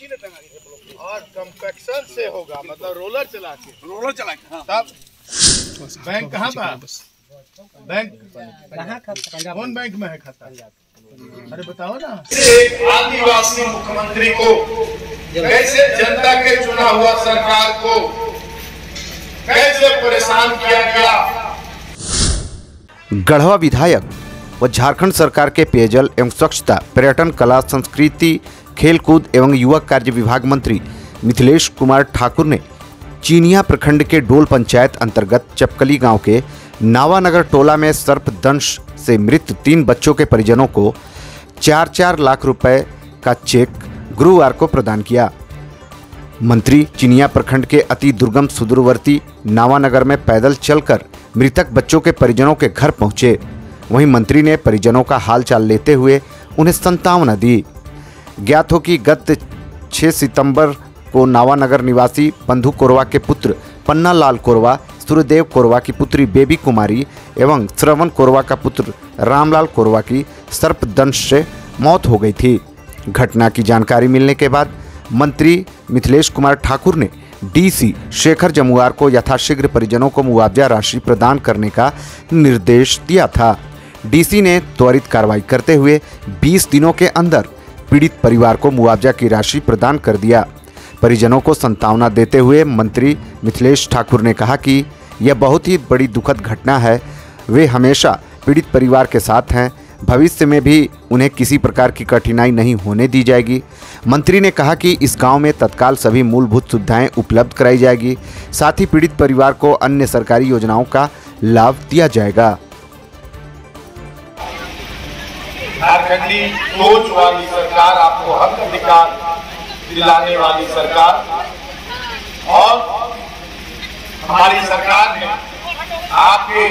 और कंपैक्शन से होगा, मतलब रोलर चला के हाँ। तब बैंक कहाँ था? बैंक कौन बैंक में है खाता? अरे बताओ ना। आदिवासी मुख्यमंत्री को कैसे जनता के चुना हुआ सरकार को कैसे परेशान किया गया। गढ़वा विधायक व झारखंड सरकार के पेयजल एवं स्वच्छता, पर्यटन, कला, संस्कृति, खेलकूद एवं युवा कार्य विभाग मंत्री मिथिलेश कुमार ठाकुर ने चीनिया प्रखंड के डोल पंचायत अंतर्गत चपकली गांव के नावानगर टोला में सर्पदंश से मृत 3 बच्चों के परिजनों को 4-4 लाख रुपए का चेक गुरुवार को प्रदान किया। मंत्री चिनिया प्रखंड के अति दुर्गम सुदूरवर्ती नावानगर में पैदल चलकर मृतक बच्चों के परिजनों के घर पहुंचे। वहीं मंत्री ने परिजनों का हालचाल लेते हुए उन्हें सांत्वना दी। ज्ञात हो कि गत 6 सितंबर को नावानगर निवासी बंधु कोरवा के पुत्र पन्ना लाल कोरवा, सूर्यदेव कोरवा की पुत्री बेबी कुमारी एवं श्रवण कोरवा का पुत्र रामलाल कोरवा की सर्पदंश से मौत हो गई थी। घटना की जानकारी मिलने के बाद मंत्री मिथिलेश कुमार ठाकुर ने डीसी शेखर जमुआर को यथाशीघ्र परिजनों को मुआवजा राशि प्रदान करने का निर्देश दिया था। डीसी ने त्वरित कार्रवाई करते हुए 20 दिनों के अंदर पीड़ित परिवार को मुआवजा की राशि प्रदान कर दिया। परिजनों को सांत्वना देते हुए मंत्री मिथिलेश ठाकुर ने कहा कि यह बहुत ही बड़ी दुखद घटना है। वे हमेशा पीड़ित परिवार के साथ हैं। भविष्य में भी उन्हें किसी प्रकार की कठिनाई नहीं होने दी जाएगी। मंत्री ने कहा कि इस गांव में तत्काल सभी मूलभूत सुविधाएं उपलब्ध कराई जाएगी। साथ ही पीड़ित परिवार को अन्य सरकारी योजनाओं का लाभ दिया जाएगा। झारखंडी सोच वाली सरकार, आपको हक अधिकार दिलाने वाली सरकार, और हमारी सरकार ने आपके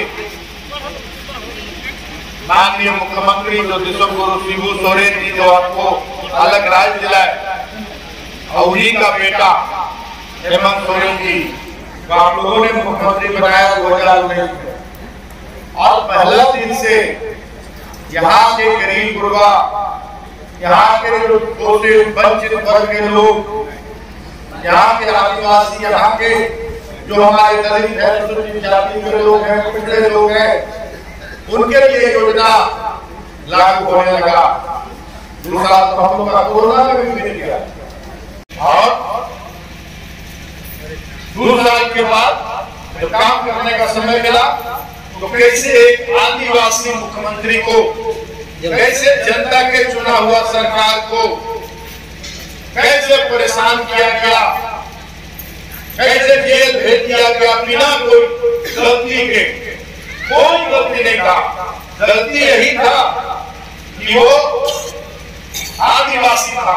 माननीय मुख्यमंत्री जो विश्वगुरु शिबू सोरेन जी जो आपको अलग राज्य दिलाए, और उन्हीं का बेटा हेमंत सोरेन जी को आप लोगों ने मुख्यमंत्री बनाया 2019 में। और पहला दिन से यहाँ के गरीब गुरबा, यहाँ के जो वंचित वर्ग के लोग, यहाँ के आदिवासी, यहाँ के जो हमारे दलित है, अनुसूचित जाति के लोग हैं, पिछड़े लोग हैं, उनके लिए योजना लागू होने लगा। दूसरा तो हम लोग का कोरोना में भी मिल गया, और 2 साल के बाद जब काम करने का समय मिला तो कैसे एक आदिवासी मुख्यमंत्री को, कैसे जनता के चुना हुआ सरकार को कैसे परेशान किया गया, कैसे जेल भेज दिया गया बिना कोई गलती के। कोई गलती नहीं था, गलती यही था कि वो आदिवासी था।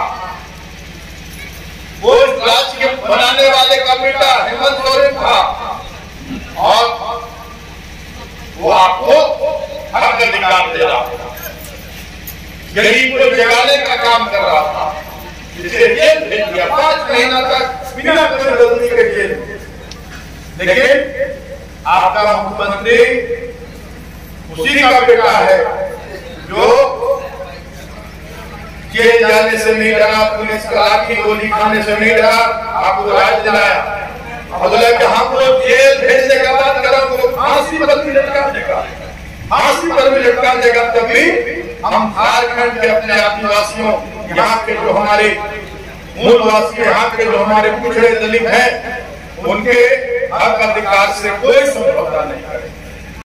वो इस राज्य के बनाने वाले का बेटा हेमंत सोरेन था, और वो आपको हक अधिकार दे रहा था, गरीब को जगाने का काम कर रहा था। जिसे जेल भेज दिया 5 महीना तक बिना कोई गलती के जेल। लेकिन आपका मुख्यमंत्री उसी का बेटा है जो जेल जाने से नहीं डरा, पुलिस का लाठी गोली खाने से नहीं डरा, आपको राज दिलाया। बोला कि हम लोग जेल भेजने का बात करा, वो फांसी पर भी लटका देगा, फांसी पर भी लटका देगा। तभी हम झारखंड के अपने आदिवासियों, यहाँ के जो हमारे मूलवासी, यहाँ के जो हमारे पिछड़े दलित हैं, उनके हक अधिकार से कोई समझौता नहीं करेंगे।